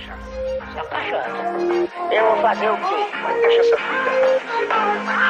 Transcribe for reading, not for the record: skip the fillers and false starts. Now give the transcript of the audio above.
Só cachaça. Eu vou fazer o quê? Mas cachaça frita.